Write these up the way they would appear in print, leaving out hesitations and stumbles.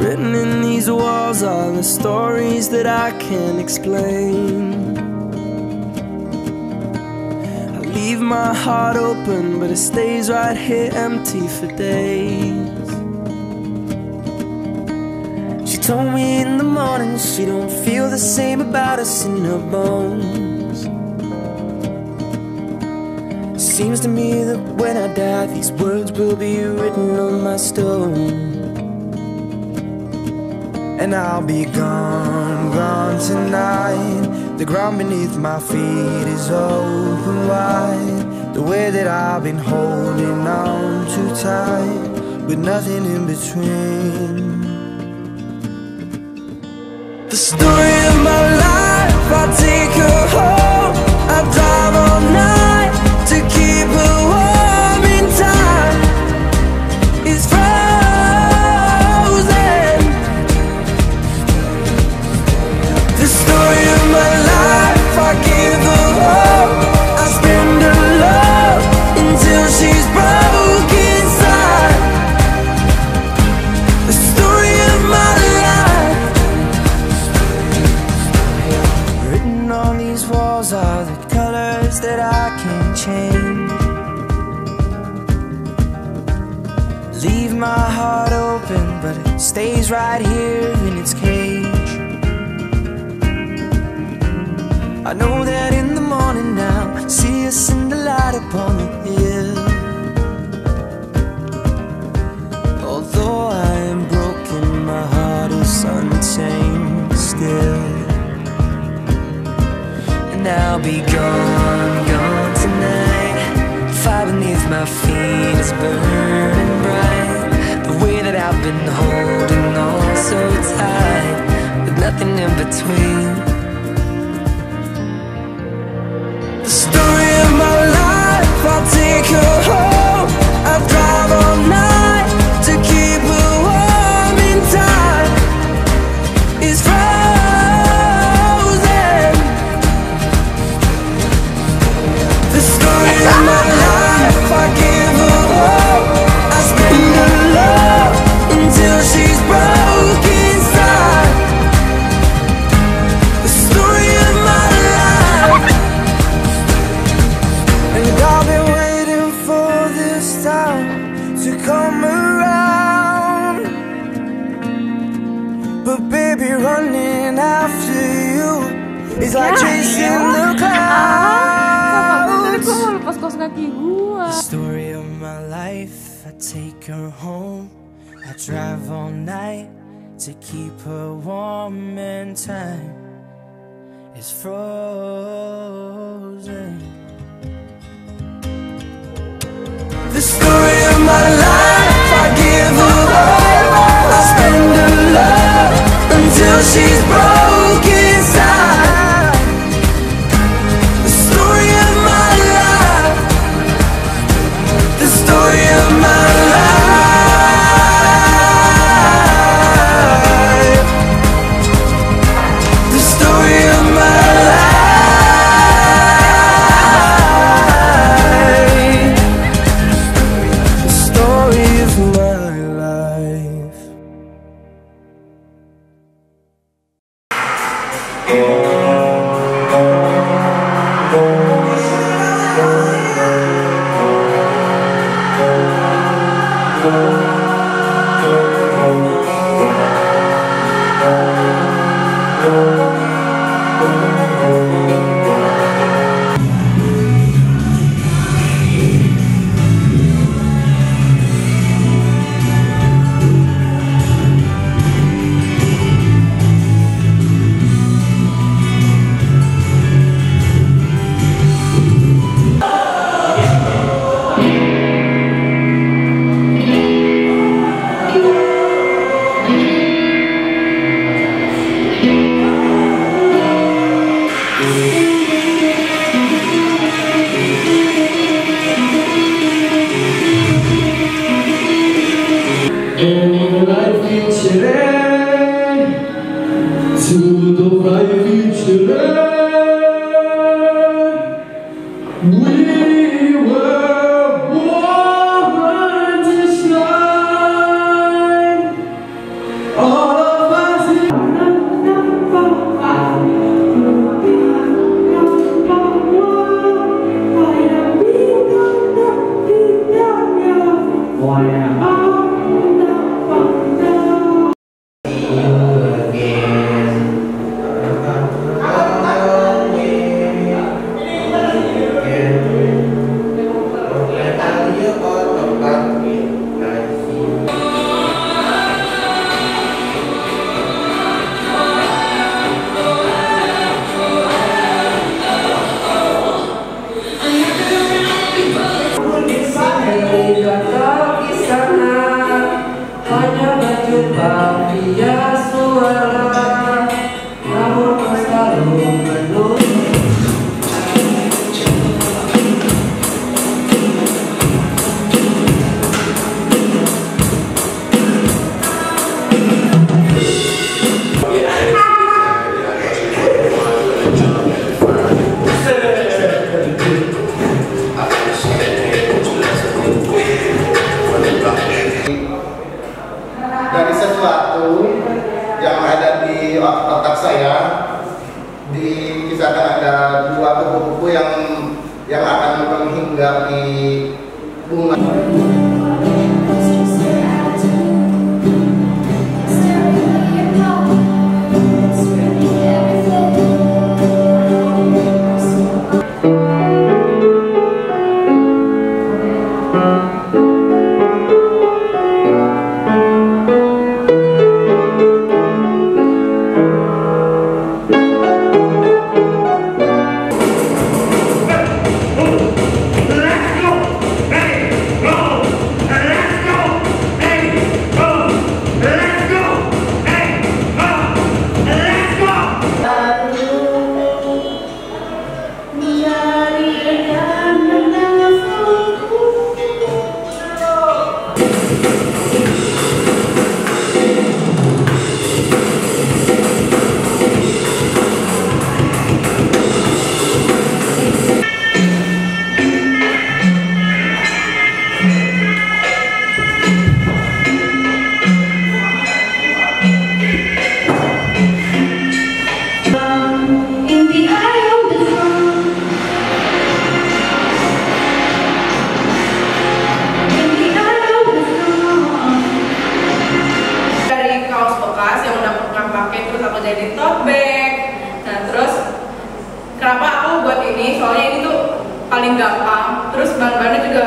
Written in these walls are the stories that I can't explain. I leave my heart open, but it stays right here empty for days. She told me in the morning she don't feel the same about us in her bones. Seems to me that when I die, these words will be written on my stone. And I'll be gone, gone tonight. The ground beneath my feet is open wide. The way that I've been holding on too tight, with nothing in between. The story of my life, I take her home. I drive all night to keep her warm in time. It's frozen. The story of my life, I give her hope. I spend her love until she's broke inside. The story of my life. Written on these walls are the colors that I can't change. Leave my heart open, but it stays right here in its cage. I know that in the morning now, see us in the light upon the hill. Although I am broken, my heart is untamed still. And I'll be gone, gone tonight. The fire beneath my feet is burning bright. The way that I've been holding on so tight, with nothing in between. The story of my life, I'll take her home. I drive all night to keep her warm in time. It's frozen. The story of my life, I give her hope. I spend her love until she's broke inside. The story of my life. And I've been waiting for this time to come around. But baby, running after you is like chasing the clouds. The story of my life, I take her home. I drive all night to keep her warm, and time is frozen. The story of my life, I give her hope. I spend her love until she's broke inside. The story of my life. The story of my life. The story of my life. The story of my life. bunga. Jadi tote bag. Nah terus kenapa aku buat ini? Soalnya ini tuh paling gampang. Terus bahan-bahannya juga.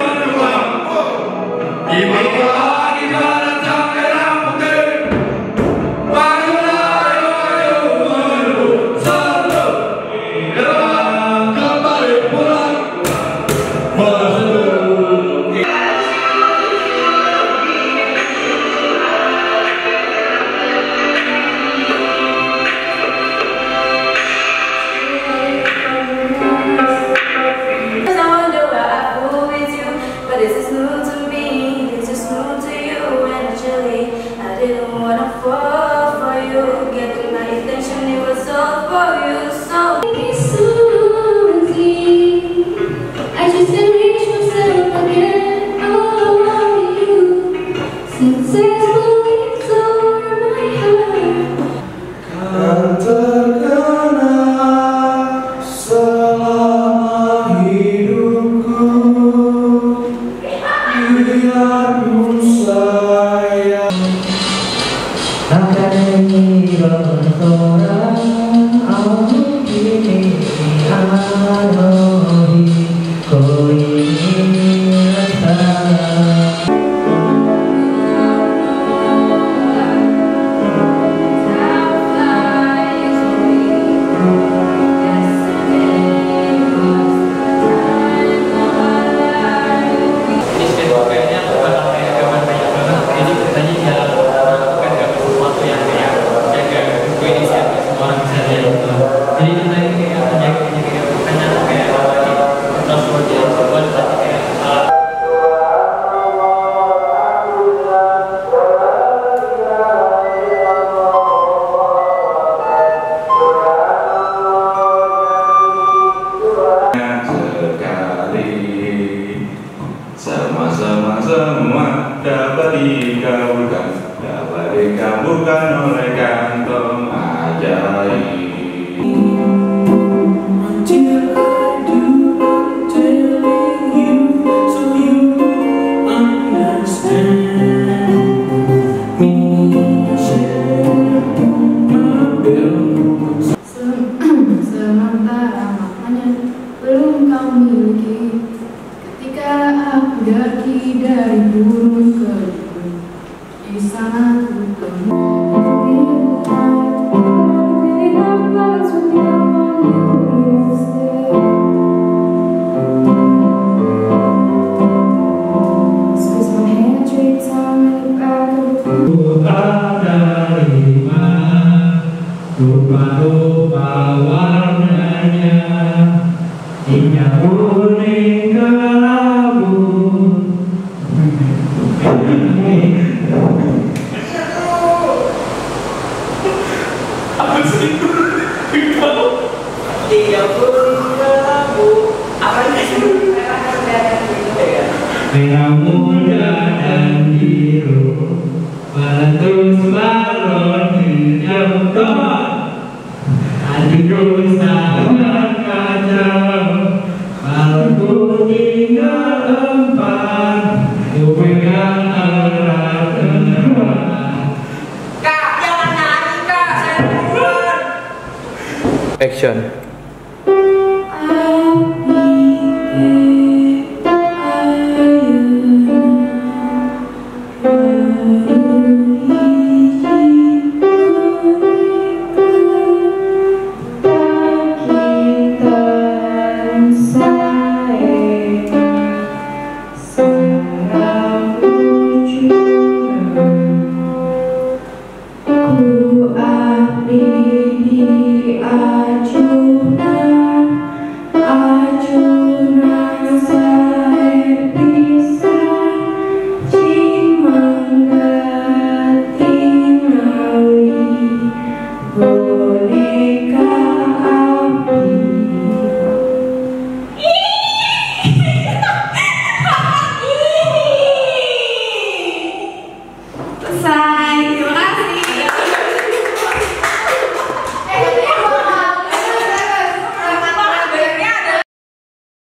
Semua dapat dikabulkan oleh kantong ajaib. Sementara maknanya belum kau miliki, ketika aku daki dari gunung ke gunung, di sana ku rupa-rupa warnanya, hingga kuning kelabu. Apa sih? Hingga kuning kelabu. Apa sih? Merah muda dan biru, meletus balon hijau tua. Hatiku sangat kacau, kalau ku tinggal empat. action.